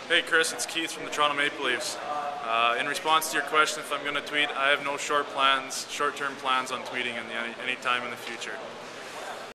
Hey Chris, it's Keith from the Toronto Maple Leafs. In response to your question, if I'm going to tweet, I have no short-term plans on tweeting any time in the future.